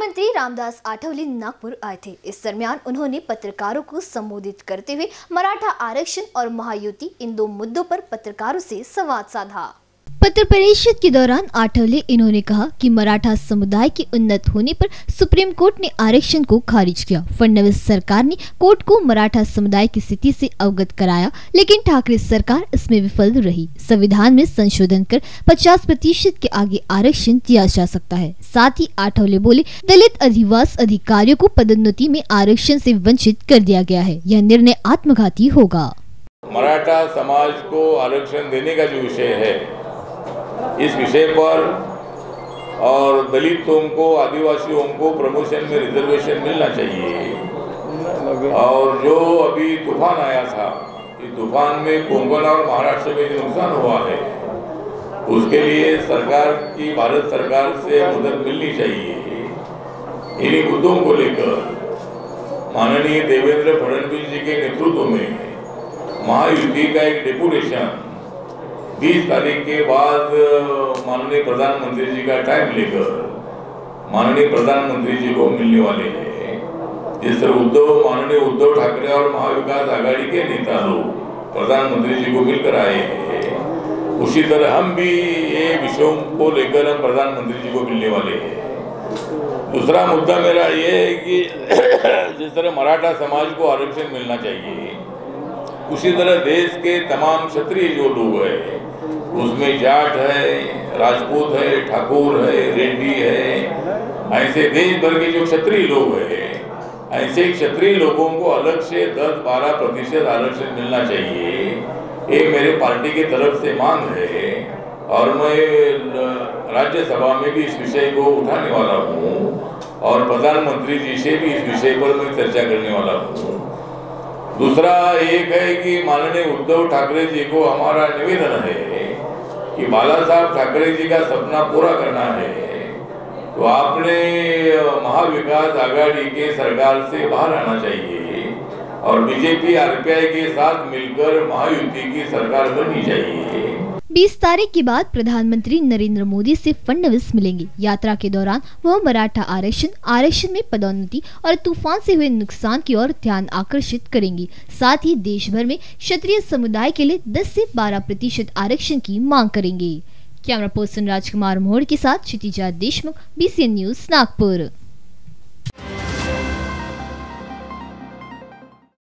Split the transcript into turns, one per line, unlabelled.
मुख्यमंत्री रामदास आठवले नागपुर आए थे। इस दरमियान उन्होंने पत्रकारों को संबोधित करते हुए मराठा आरक्षण और महायुति इन दो मुद्दों पर पत्रकारों से संवाद साधा। पत्र परिषद के दौरान आठवले इन्होंने कहा कि मराठा समुदाय के उन्नत होने पर सुप्रीम कोर्ट ने आरक्षण को खारिज किया। फडणवीस सरकार ने कोर्ट को मराठा समुदाय की स्थिति से अवगत कराया, लेकिन ठाकरे सरकार इसमें विफल रही। संविधान में संशोधन कर 50% के आगे आरक्षण दिया जा सकता है। साथ ही आठवले बोले, दलित अधिवास अधिकारियों को पदोन्नति में आरक्षण से वंचित कर दिया गया है। यह निर्णय आत्मघाती होगा।
मराठा समाज को आरक्षण देने का जो विषय है, इस विषय पर और दलितों को, आदिवासियों को प्रमोशन में रिजर्वेशन मिलना चाहिए। और जो अभी तूफान आया था, इस तूफान में कोंकण और महाराष्ट्र में जो नुकसान हुआ है, उसके लिए सरकार की, भारत सरकार से मदद मिलनी चाहिए। इन्हीं मुद्दों को लेकर माननीय देवेंद्र फडणवीस जी के नेतृत्व में महायुति का एक डेपुटेशन 20 तारीख के बाद माननीय प्रधानमंत्री जी का टाइम लेकर माननीय प्रधानमंत्री जी को मिलने वाले हैं। जिस तरह माननीय उद्धव ठाकरे और महाविकास आघाड़ी के नेता लोग प्रधानमंत्री जी को मिलकर आए हैं, उसी तरह हम भी ये विषयों को लेकर हम प्रधानमंत्री जी को मिलने वाले हैं। दूसरा मुद्दा मेरा ये है कि जिस तरह मराठा समाज को आरक्षण मिलना चाहिए, उसी तरह देश के तमाम क्षत्रिय जो लोग हैं, उसमें जाट है, राजपूत है, ठाकुर है, रेड्डी है, ऐसे देश भर के जो क्षत्रिय लोग हैं, ऐसे क्षत्रिय लोगों को अलग से 10-12% आरक्षण मिलना चाहिए। ये मेरे पार्टी की तरफ से मांग है और मैं राज्यसभा में भी इस विषय को उठाने वाला हूँ और प्रधानमंत्री जी से भी इस विषय पर मैं चर्चा करने वाला हूँ। दूसरा एक है कि माननीय उद्धव ठाकरे जी को हमारा निवेदन है कि बाला साहब ठाकरे जी का सपना पूरा करना है, तो आपने महाविकास आघाड़ी के सरकार से बाहर आना चाहिए और बीजेपी आरपीआई के साथ मिलकर महायुति की सरकार बननी चाहिए।
20 तारीख के बाद प्रधानमंत्री नरेंद्र मोदी से फडणवीस मिलेंगे। यात्रा के दौरान वह मराठा आरक्षण में पदोन्नति और तूफान से हुए नुकसान की ओर ध्यान आकर्षित करेंगे। साथ ही देश भर में क्षत्रिय समुदाय के लिए 10 से 12% आरक्षण की मांग करेंगे। कैमरा पर्सन राजकुमार मोहड़ के साथ क्षितिजा देशमुख, BCN न्यूज नागपुर।